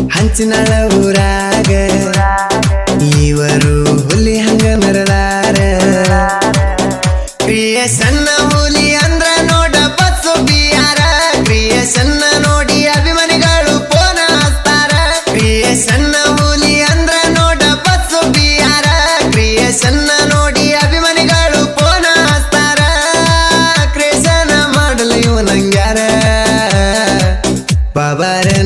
ಹಂಚಿನಳ ಊರಾಗ ಇವರು ಹುಲಿ ಹಂಗ ಮೆರದಾರ ಕ್ರಿಯೇಷನ್ ಹುಲಿ ಅಂದ್ರ ನೋಡ ಬಸ್ಸು ಬಿಯಾರ ಕ್ರಿಯೇಷನ್ ನೋಡಿ ಅಭಿಮಾನಿಗಳು ಫೋನ್ ಹಚ್ತಾರ ಕ್ರಿಯೇಷನ್ ಹುಲಿ ಅಂದ್ರ ನೋಡ ಬಸ್ಸು ಬಿಯಾರ ಕ್ರಿಯೇಷನ್ ನೋಡಿ ಅಭಿಮಾನಿಗಳು ಫೋನ್ ಹಚ್ತಾರ ಕ್ರಿಯೇಷನ್ ಮಾಡಲು ಇವ ನಂಗ್ಯಾರ ಬಾಬಾರ